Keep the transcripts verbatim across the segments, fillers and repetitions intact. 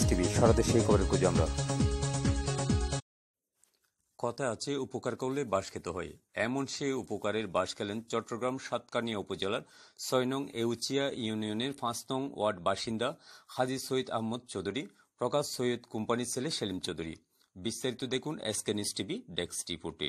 TV, সারা দেশে খবরের খোঁজে আমরা। কথা আছে, উপকার করলে বাঁশ খেতে হয়। এমন সে উপকারের বাঁশ খেলেন চট্টগ্রাম সাতকানিয়া উপজেলার ছয় নং এউচিয়া ইউনিয়নের পাঁচ নং ওয়ার্ড বাসিন্দা হাজী সৈয়দ আহমদ চৌধুরী, প্রকাশ সৈয়দ কোম্পানির ছেলে সেলিম চৌধুরী। বিস্তারিত দেখুন এসকে নিউজ টিভি ডেস্ক রিপোর্টে।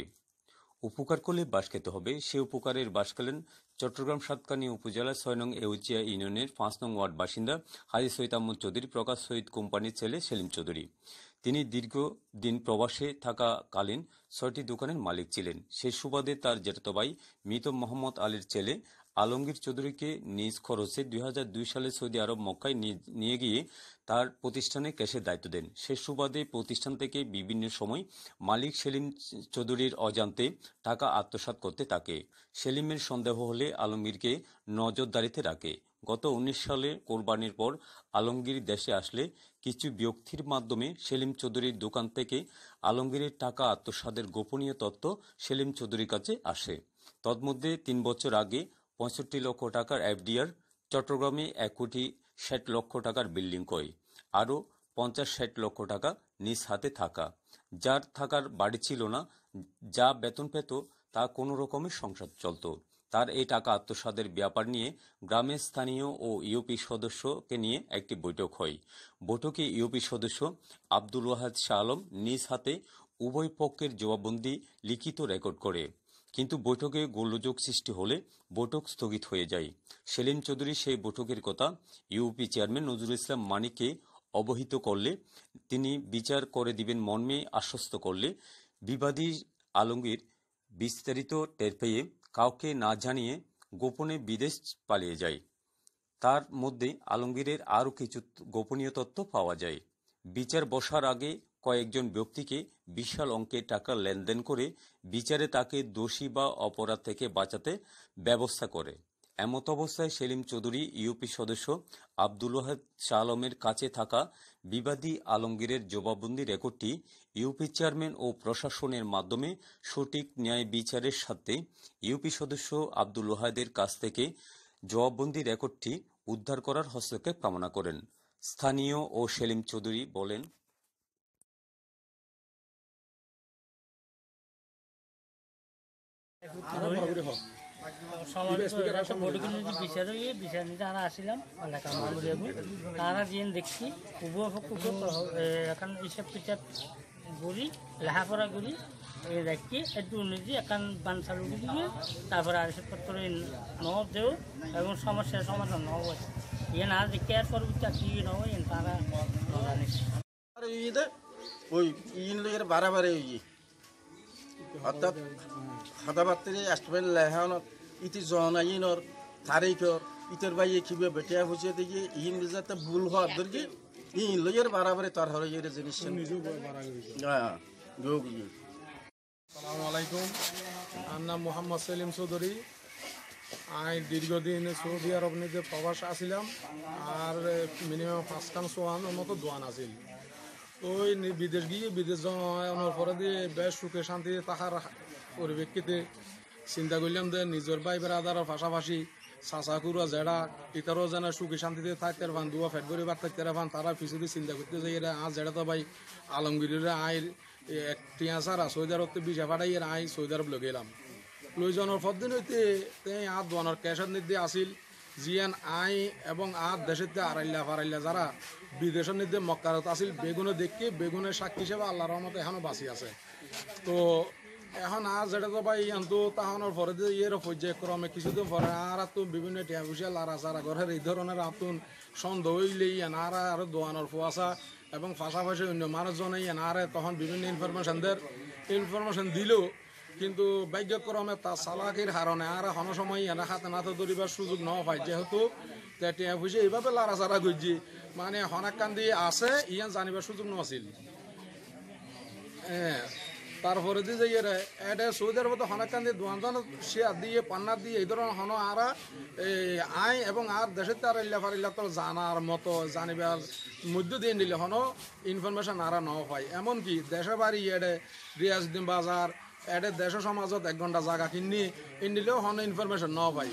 উপকার করলে বাঁশ খেতে হবে, সে উপকারের বাঁশ খেলেন চট্টগ্রাম সাতকানিয়া উপজেলার ছয় নং এউচিয়া ইউনিয়নের পাঁচ নং ওয়ার্ড বাসিন্দা হাজী সৈয়দ আহমদ চৌধুরী, প্রকাশ সৈয়দ কোম্পানির ছেলে সেলিম চৌধুরী। তিনি দীর্ঘদিন প্রবাসে থাকাকালীন ছয়টি দোকানের মালিক ছিলেন। সে সুবাদে তার জ্যাঠতো ভাই মৃত মোহাম্মদ আলীর ছেলে আলমগীর চৌধুরীকে নিজ খরচে দুই হাজার দুই সালে সৌদি আরব মক্কায় নিয়ে গিয়ে তার প্রতিষ্ঠানে ক্যাশের দায়িত্ব দেন। সে সুবাদে প্রতিষ্ঠান থেকে বিভিন্ন সময় মালিক সেলিম চৌধুরীর অজান্তে টাকা আত্মসাৎ করতে থাকে। সেলিমের সন্দেহ হলে আলমগীরকে নজরদারিতে রাখে। গত উনিশ সালে কোরবানির পর আলমগীর দেশে আসলে কিছু ব্যক্তির মাধ্যমে সেলিম চৌধুরীর দোকান থেকে আলমগীরের টাকা আত্মসাতের গোপনীয় তথ্য সেলিম চৌধুরীর কাছে আসে। তন্মধ্যে তিন বছর আগে পঁয়ষট্টি লক্ষ টাকার এফডিআর, চট্টগ্রামে এক কোটি ষাট লক্ষ টাকার বিল্ডিং ক্রয়, আরও পঞ্চাশ ষাট লক্ষ টাকা নিজ হাতে থাকা, যার থাকার বাড়ি ছিল না, যা বেতন পেত তা কোনো রকমের সংসার চলত। তার এই টাকা আত্মসাতের ব্যাপার নিয়ে গ্রামের স্থানীয় ও ইউপি সদস্যকে নিয়ে একটি বৈঠক হয়। বৈঠকে ইউপি সদস্য আব্দুল ওয়াহাদ শাহ আলম নিজ হাতে উভয় পক্ষের জবাববন্দি লিখিত রেকর্ড করে। কিন্তু বৈঠকে গোলযোগ সৃষ্টি হলে বৈঠক স্থগিত হয়ে যায়। সেলিম চৌধুরী সেই বৈঠকের কথা ইউপি চেয়ারম্যান নজরুল ইসলাম মানিককে অবহিত করলে তিনি বিচার করে দিবেন মর্মে আশ্বস্ত করলে বিবাদী আলমগীর বিস্তারিত টের পেয়ে কাউকে না জানিয়ে গোপনে বিদেশ পালিয়ে যায়। তার মধ্যে আলমগীরের আরও কিছু গোপনীয় তথ্য পাওয়া যায়। বিচার বসার আগে কয়েকজন ব্যক্তিকে বিশাল অঙ্কের টাকা লেনদেন করে বিচারে তাকে দোষী বা অপরাধ থেকে বাঁচাতে ব্যবস্থা করে। এমত অবস্থায় সেলিম চৌধুরী ইউপি সদস্য আব্দুল ওয়াহাদ শাহ আলমের কাছে থাকা বিবাদী আলমগীরের জবাববন্দি রেকর্ডটি ইউপি চেয়ারম্যান ও প্রশাসনের মাধ্যমে সঠিক ন্যায় বিচারের সাথে ইউপি সদস্য আব্দুল ওয়াহাদের কাছ থেকে জবাববন্দি রেকর্ডটি উদ্ধার করার হস্তক্ষেপ কামনা করেন। স্থানীয় ও সেলিম চৌধুরী বলেন, তারা দিন দেখছি এখন হিসাব কিতাব করি, লেখাপড়া করি দেখি একটু উন্নতি এখন বান চালু দিয়ে তারপরে আর হিসাবপত্র ন দেও এবং সমস্যার সমাধান ন হয় ইয়ে না দেখে আর পরবর্তী কি নয় তারা জানিস ওই ইন লোকের বারাবারে অর্থাৎ কথাবার্তা আসবেন লেহান ইতি জনাইনর তারিখর ইতর বাইয়ে কিবে বেটিয়া বুঝিয়ে দিকে ইন যাতে ভুল হওয়ার দরকি ইন লোকের বারাবারে তার হরে এর জিনিস হ্যাঁ যোগ আসসালামু আলাইকুম। আমার নাম মোহাম্মদ সেলিম চৌধুরী। আমি দীর্ঘদিন সৌদি আরব নিজে প্রবাস আসিলাম আর মিনিমাম পাঁচখান সোয়ানোর মতো দোয়ান আছিল। ওই বিদেশ গিয়ে বিদেশ যাওয়ার পরে দিয়ে বেশ সুখে শান্তিতে থাকার পরিপ্রেক্ষিতে চিন্তা করলাম যে নিজের ভাই বেড়াদারের পাশাপাশি চাচা কুড়া জেড়া ইতারও যেন সুখে শান্তিতে থাকতে পান, দুয়া ফেট করে বার থাকতে পান, তারা পিছিয়ে চিন্তা করতে যাই এরা আজ জেড়া তো ভাই আলমগীরের আইর একটি আসার সৌদি আরব বিশা ফাটাই এর আই সৌদি আরব লগে এলাম লই যাওয়ার পর দিন হইতে আর দোয়ানোর ক্যাশের নির্দে আসিল জিয়ান আই এবং আর দেশের আড়াইলা ফারাইলা যারা বিদেশের নির্দে মক্কারত আসিল বেগুনে দেখে বেগুনের সাক্ষী হিসেবে আল্লাহর রহমতে এখনো বাঁচি আছে। তো এখন আর যেটা তো ভাই আনতো তাহনের পরে ইয়ের পর্যায়ক্রমে কিছুদিন পরে আর তো বিভিন্ন টিয়া পুষিয়া লারা সারা ঘরের এই ধরনের আতুন সন্দেহ হইলেই আর আরো দোয়ানোর ফুয়াশা এবং পাশাপাশি অন্য মানুষজনে আর তখন বিভিন্ন ইনফরমেশন দের ইনফরমেশন দিলেও কিন্তু ভাগ্যক্রমে তার চালাকির হারণে আর কোনো সময় এরা হাতে নাতে ধরিবার সুযোগ ন পায়, যেহেতু টিয়া পুষে এইভাবে লারা সারা করছি মানে হনাকান্দি আছে ইয়ান জানিবার সুযোগ নাছিল। হ্যাঁ তারপরে দিয়ে যাই এটা সৌদি আরব হনাকান্দি দোয়ান শেয়ার দিয়ে পান্না দিয়ে এই ধরনের হন আর আই এবং আর দেশের তার ইল্লা ফারিল্লা তো জানার মতো জানিবার মধ্য দিয়ে নিলে হন ইনফরমেশন আর ন পায়। এমনকি দেশে বাড়ি এডে রিয়াজউদ্দিন বাজার এডে দেশ সমাজত এক ঘন্টা জায়গা কিনি নিলেও হন ইনফরমেশন ন পাই।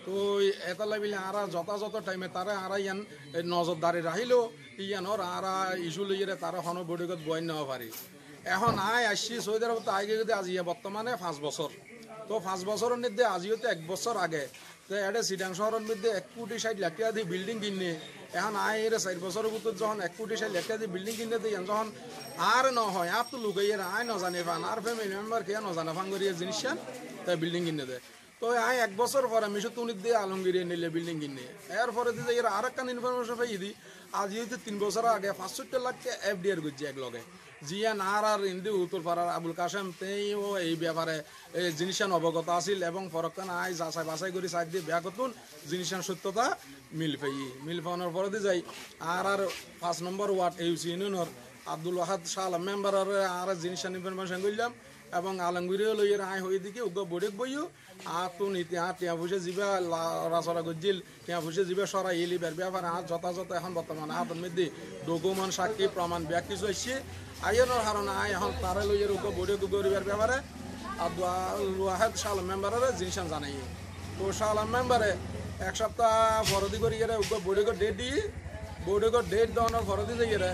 তো এটা লাগিলে আরা যথাযথ টাইমে তারা আরা ইয়ান নজরদারি রাখিলেও ইয়ানোর আরা ইস্যু লইয়ে তারা হন বডিগত বই নেওয়া পারি এখন আয় আসছি সৌদি আরব তো আগে যদি আজি বর্তমানে পাঁচ বছর তো পাঁচ বছরের মধ্যে আজিও তো এক বছর আগে তো এটা সিডাং শহরের মধ্যে এক কোটি ষাট লাখ টাকা দিয়ে বিল্ডিং কিনে এখন আয় এর চার বছরের ভিতর যখন এক কোটি ষাট লাখ টাকা দিয়ে বিল্ডিং কিনে দিয়ে যখন আর নহয় আর তো লুকাই আয় নজানে ফান আর ফ্যামিলি মেম্বার কে নজানা ফান করিয়ে জিনিস তাই বিল্ডিং কিনে দেয় তো আয় এক বছর পরে মিশো তুনির দিয়ে আলমগিরি নিলে বিল্ডিং কিনে এরপরে দিয়ে এর আর একটা ইনফরমেশন পাই দিই আজ হইতে তিন বছর আগে পাঁচষট্টি লাখ এফ ডি আর করছে এক লগে জিয়ান আর আর ইন্দি উত্তরপাড়ার আবুল কাসেম তেও এই ব্যাপারে এই জিনিসান অবগত আছিল এবং ফরকান আই যাচাই বাছাই করে সাইড দিয়ে বিয়া করতুন জিনিসান সত্যতা মিল পাই মিল পাওয়ানোর পরে দিয়ে যাই আর আর পাঁচ নম্বর ওয়ার্ড ইউসি ইউনিয়নের আব্দুল ওয়াহাদ শাহ আলম মেম্বারের আর জিনিসান ইনফরমেশন করলাম এবং আলমগিরিও লইয়ের আয় হয়ে দিকে উগ্র বড়িক বইও আর তো নীতি আর টিয়া ফুসে যাবে রাসরা গজ্জিল টিয়া ফুসে যাবে সরাই এলিবার ব্যাপার আর যথাযথ এখন বর্তমানে হাতের মধ্যে ডকুমেন্ট সাক্ষী প্রমাণ ব্যাগ কিছু আসছে আইনের কারণে আয় এখন তারা লইয়ের উগ্র বড়িক গরিবের ব্যাপারে আব্দুল ওয়াহাদ শাহ আলম মেম্বারের জিনিস জানাই তো শাহ আলম মেম্বারে এক সপ্তাহ ফরদি করি গেলে উগ্র বড়িক ডেট দিয়ে বড়িক ডেট দেওয়ানোর ফরদি যাইয়ে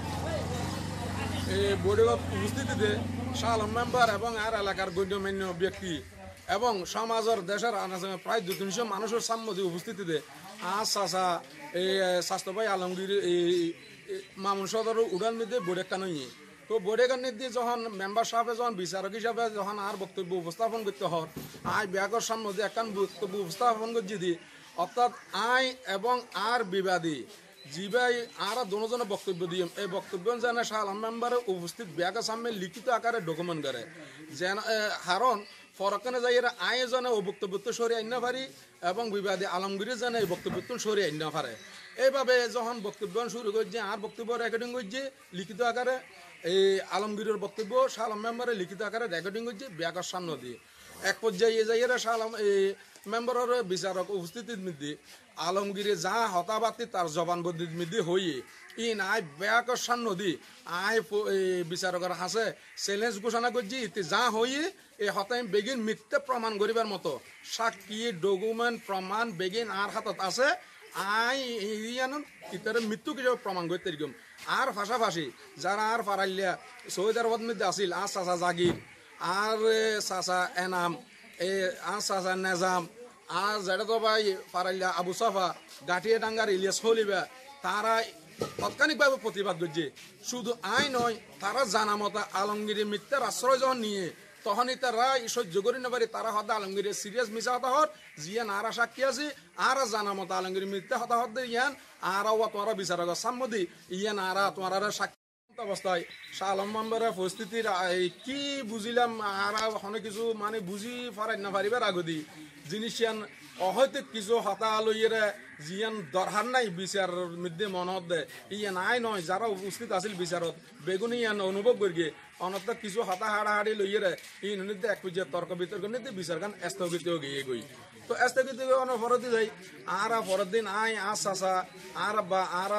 এই বড়িক উপস্থিতিতে শাহ আলম মেম্বার এবং আর এলাকার গণ্যমান্য ব্যক্তি এবং সমাজের দেশের প্রায় দু তিনশো মানুষের সাম্মতি উপস্থিতিতে আজ চাষা এই স্বাস্থ্যবাহী আলমগীর এই মামুন সদর উড়ান মধ্যে বোর্ডেকা নই তো বোর্ডেকার নির্দেশ যখন মেম্বার সাহেবে যখন বিচারক হিসাবে যখন আর বক্তব্য উপস্থাপন করতে হয় আয় ব্যাগর সাম্মতি একখান বক্তব্য উপস্থাপন করছি দি অর্থাৎ আয় এবং আর বিবাদী জিবাই আর দুজনে বক্তব্য দিয়ে এই বক্তব্য যেন শাহ আলম মেম্বারে উপস্থিত ব্যাগের সামনে লিখিত আকারে ডকুমেন্ট করে যেন কারণ ফরকানে যাই এরা আয় যেন ও বক্তব্য সরিয়ে আইন না পারি এবং বিবাদী আলমগীরি যেন এই বক্তব্য সরিয়ে আইন না পারে এইভাবে যখন বক্তব্য শুরু করছে আর বক্তব্য রেকর্ডিং করছে লিখিত আকারে এই আলমগীরের বক্তব্য শাহ আলম মেম্বারে লিখিত আকারে রেকর্ডিং করছে ব্যাগের সামনে দিয়ে এক পর্যায়ে যাই এরা শাহ আলম এই মেম্বারের বিচারক উপস্থিতির মধ্যে আলমগীরে যা হতাবাতি তার জবানবন্দির মধ্যে হইয়ে ইন আয় ব্যাগর সামনে দি আয় বিচারকের হাসে চ্যালেঞ্জ ঘোষণা করছি ইতি যা হইয়ে এই হতাই বেগিন মিথ্যে প্রমাণ করিবার মতো সাক্ষী ডকুমেন্ট প্রমাণ বেগিন আর হাতত আছে আই ইয়ান ইতারে মৃত্যু কিভাবে প্রমাণ করতে এরকম আর পাশাপাশি যারা আর ফারাইলিয়া সৌদি আরবের মধ্যে আসিল আর চাচা জাগির আর চাচা এনাম এই আর চাচা নেজাম আর যেটা তো ভাই ফারাইলিয়া আবু সাফা গাঠিয়ে ডাঙ্গার ইলিয়াস হলিবা তারা তাৎক্ষণিকভাবে প্রতিবাদ করছে শুধু আই নয় তারা জানা মতো আলমগীরের মিথ্যার আশ্রয় যখন নিয়ে তখনই তারা সহ্য করি না পারি তারা হতে আলমগীরের সিরিয়াস মিশা হতা হর জিয়ান আর সাক্ষী আছি আর জানা মতো আলমগীর মিথ্যা হতা হতে ইয়ান আর তোমারা বিচারক সাম্মদি ইয়ান আর তোমার সাক্ষী অবস্থায় শাহ আলম মেম্বারের পরিস্থিতির কি বুঝিলাম আর অনেক কিছু মানে বুঝি পারাই না পারিবার আগদি জিনিস অহৈতিক কিছু হতা লইয়েরে জিয়ান দরকার নাই বিচারের মধ্যে মনত দেয় ইয়ান আই নয় যারা উপস্থিত আছিল বিচারত বেগুনি ইয়ান অনুভব করি অনত কিছু হতা হাড়াহাড়ি লইয়েরে এই নদীতে এক পর্যায়ে তর্ক বিতর্ক নিতে বিচার গান স্থগিত গিয়ে গই তো স্থগিত অনেক ফরদি যাই আর ফরদিন আই আস চাষা আর বা আর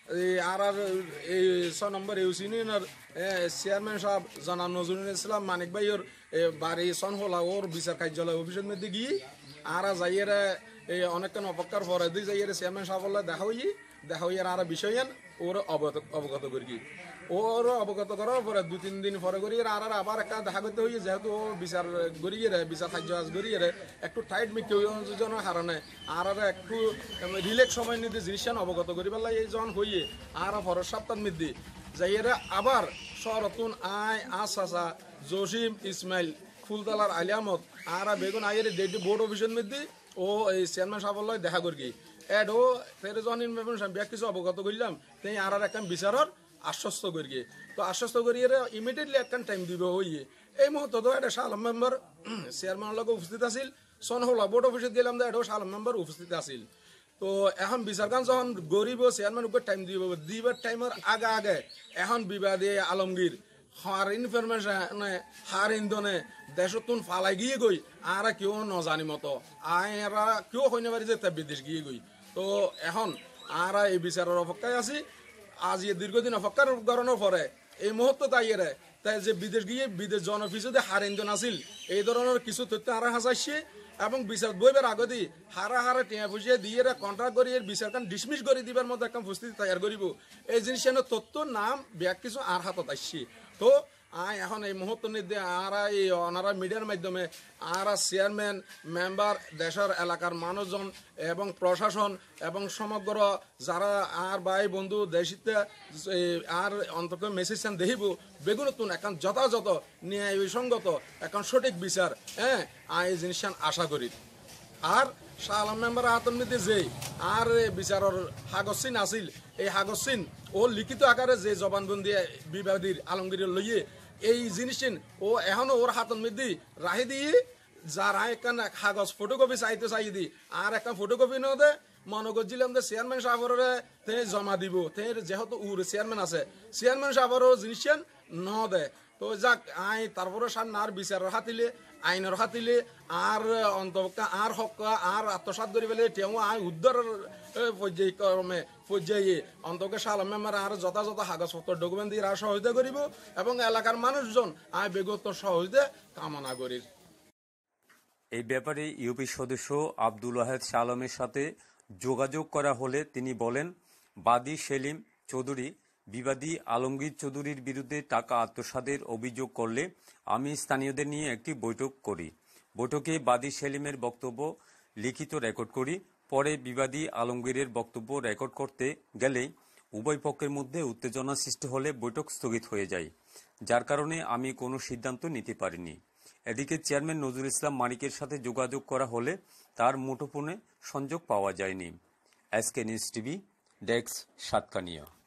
আর আর এই ছয় নম্বর ইউসি ইউনিয়নের চেয়ারম্যান সাহেব জনাব নজরুল ইসলাম মানিক ভাইয়ের বাড়ি সনহলা ওর বিচার কার্যালয় অফিসের মধ্যে গিয়ে আর যাইয়েরা এই অনেকক্ষণ অপেক্ষার পরে দুই যাইয়ের চেয়ারম্যান সাহেব দেখা হই দেখা হই আর বিষয় ওর অবগত অবগত করি ওর অবগত করার পরে দু তিন দিন পরে করি আর আবার একটা দেখা করতে হই যেহেতু ও বিচার গড়িয়ে বিচার কার্য আজ গড়িয়ে একটু টাইট মিকের কারণে আর একটু রিলেক্স সময় নিতে জিনিস অবগত করি পেলাই এই যখন হইয়ে আর পরের সপ্তাহ মধ্যে যাইয়েরা আবার শরতুন আয় আস আসা জসিম ইসমাইল ফুলতলার আলিয়ামত আর বেগুন আইয়ের ডেটি বোর্ড অফিসের মধ্যে ও এই চেয়ারম্যান সাহেব দেখা করি এড ও ফের যখন ইনফরমেশন ব্যাগ কিছু অবগত করলাম তাই আর একটা বিচারর আশ্বস্ত করি তো আশ্বস্ত করিয়ে ইমিডিয়েটলি একটা টাইম দিব হইয়ে এই মুহূর্তে তো এটা শাহ আলম মেম্বার চেয়ারম্যানের লগে উপস্থিত আছিল সনহলা বোর্ড অফিসে গেলাম এটা শাহ আলম মেম্বার উপস্থিত আছিল তো এখন বিচারকান যখন গরিব চেয়ারম্যান উপর টাইম দিব দিবার টাইমের আগে আগে এখন বিবাদী আলমগীর হার ইনফরমেশন হার ইন্ধনে দেশতুন ফালাই গিয়ে গই আর কেউ নজানি মতো আয়রা কেউ হইনে পারি যে বিদেশ গিয়ে গই তো এখন আর এই বিচারের অপেক্ষায় আছি আজ এই দীর্ঘদিন অপেক্ষার করানোর পরে এই মুহূর্তে তাইয়েরে তাই যে বিদেশ গিয়ে বিদেশ জন অফিসে যে হার ইন্ধন আছিল এই ধরনের কিছু তথ্য আর হাসাইছে এবং বিচার বইবার আগদি হারা হারা টিয়া পুষিয়ে দিয়ে কন্ট্রাক্ট করি এর বিচারখান ডিসমিস করে দিবার মতো একটা প্রস্তুতি তৈরি করিব এই জিনিসের তথ্য নাম ব্যাগ কিছু আর হাতত আসছি তো আয় এখন এই মুহূর্ত নির্দে আরা এই অনারা মিডিয়ার মাধ্যমে আরা চেয়ারম্যান মেম্বার দেশের এলাকার মানুষজন এবং প্রশাসন এবং সমগ্র যারা আর ভাই বন্ধু দেশিতে আর অন্তত মেসেজ দেখিব বেগুনতুন এখন যথাযথ ন্যায় বিসঙ্গত এখন সঠিক বিচার হ্যাঁ আয় এই জিনিস আশা করি আর শাহ আলম মেম্বার হাতন মধ্যে যে আর বিচারের হাগসিন আছিল এই হাগসিন ও লিখিত আকারে যে জবানবন্দি বিবাদীর আলমগীর লইয়ে এই জিনিসটিন ও এখনো ওর হাতন মধ্যে রাহি দিয়ে যারা একখান কাগজ ফটোকপি চাইতে চাই দি আর একটা ফটোকপি ন দে মনে করছিলাম যে চেয়ারম্যান সাহেবরে তে জমা দিব তে যেহেতু উর চেয়ারম্যান আছে চেয়ারম্যান সাহেবরও জিনিস ন দে তো যাক আই তারপরে সার আর বিচারের হাতিলে আইনের হাতিলে আর অন্তপক্ষে আর হক আর আত্মসাত করি পেলে তেও আই উদ্ধারের পর্যায়ক্রমে পর্যায়ে অন্তকে সাল মেম্বার আর যথাযথ কাগজপত্র ডকুমেন্ট দিয়ে আর সহযোগিতা করিব এবং এলাকার মানুষজন আই বেগত সহযোগিতা কামনা করি। এই ব্যাপারে ইউপি সদস্য আব্দুল ওয়াহেদ শাহ আলমের সাথে যোগাযোগ করা হলে তিনি বলেন, বাদী সেলিম চৌধুরী বিবাদী আলমগীর চৌধুরীর বিরুদ্ধে টাকা আত্মসাতের অভিযোগ করলে আমি স্থানীয়দের নিয়ে একটি বৈঠক করি। বৈঠকে বাদী সেলিমের বক্তব্য লিখিত রেকর্ড করি। পরে বিবাদী আলমগীরের বক্তব্য রেকর্ড করতে গেলেই উভয় পক্ষের মধ্যে উত্তেজনা সৃষ্টি হলে বৈঠক স্থগিত হয়ে যায়, যার কারণে আমি কোনো সিদ্ধান্ত নিতে পারিনি। এদিকে চেয়ারম্যান নজরুল ইসলাম মানিকের সাথে যোগাযোগ করা হলে তার মুঠোফোনে সংযোগ পাওয়া যায়নি। SK news TV, desk Satkania.